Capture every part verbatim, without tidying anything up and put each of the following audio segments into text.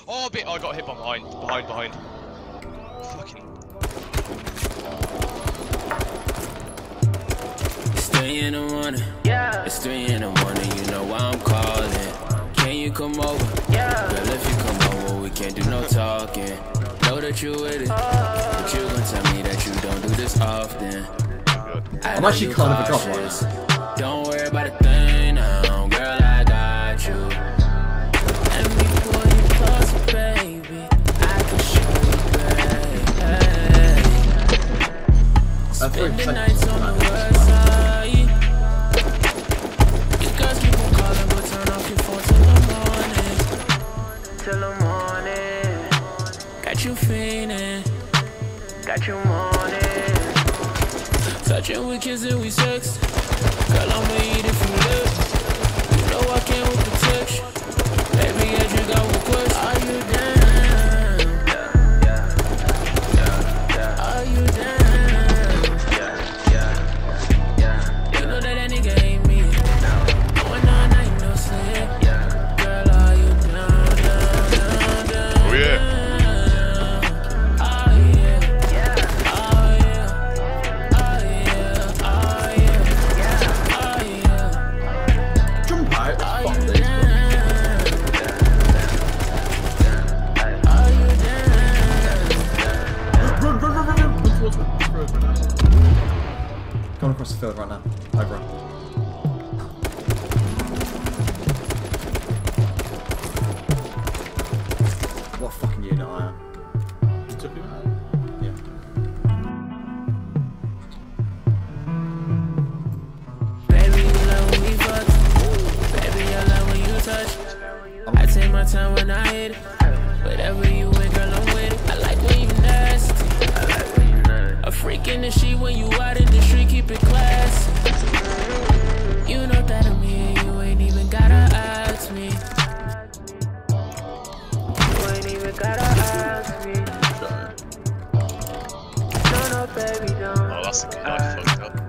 Oh, a bit. Oh, I got hit from behind. Behind, behind. Fucking. It's three in the morning. Yeah. It's three in the morning. You know why I'm calling. Can you come over? Yeah. Girl, if you come over, we can't do no talking. Know that you with it, but you gon' tell me that you don't do this often. I'm actually kind of a drop right now. Don't worry about a thing now, girl, I got you. And before you close, baby, I can show you, baby. Spend the nights on the west side. You guys keep on calling, but turn off your phone till the morning. Till the morning. Got you fiending, got you morning. Touching, we kissing, we sex. Girl, I'ma eat if you live. You know I can't with the touch. Baby, yeah, you got one question. Are you down? Yeah, yeah, yeah, yeah. Are you down? Yeah, yeah, yeah. You know that that nigga ain't me. Going all night, no sleep. Yeah. Girl, are you down, down, down, down? Oh, yeah. Going across the field right now. Over. What fucking unit I am. You took him out? Yeah. Baby, you love when we fuck. Baby, I love when you touch. I take my time when I hit it. Whatever you with, girl, I'm with it. I like when you nasty. I like when you nasty. A freak in the sheet when you out in the street, keep it classy. You know that I'm here, you ain't even gotta ask me. You ain't even gotta ask me. No, no, baby, don't. Oh, that's a good knife. Fucked up.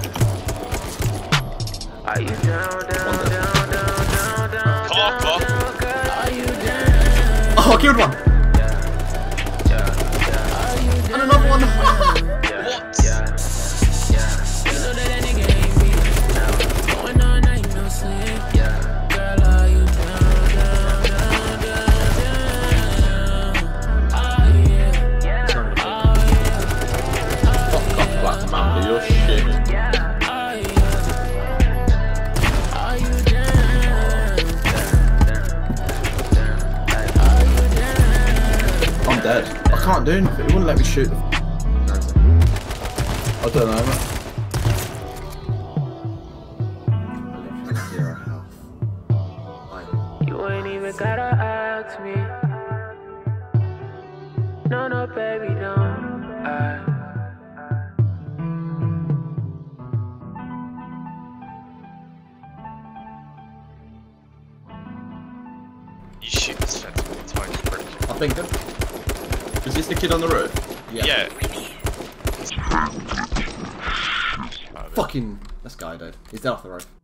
Are you down, down, down, down, down, down? Come on, come on. Are you down? Oh, I killed one! And another one! What? You know that that nigga ain't me. Going all night, no sleep. Girl, are you down, down, down, down, down? Oh, yeah. Oh, yeah. Fuck off, Black Mamba, you're shit. Oh, yeah. Are you down? Are you down? I'm dead. I can't do anything. It wouldn't let me shoot. I don't know, man. Zero health. You ain't even gotta ask me. No, no, baby, don't ask. You shoot this fence with a tiny prick. I think them. Is this the kid on the roof? Yeah. Fucking. This guy, dude. He's dead off the road.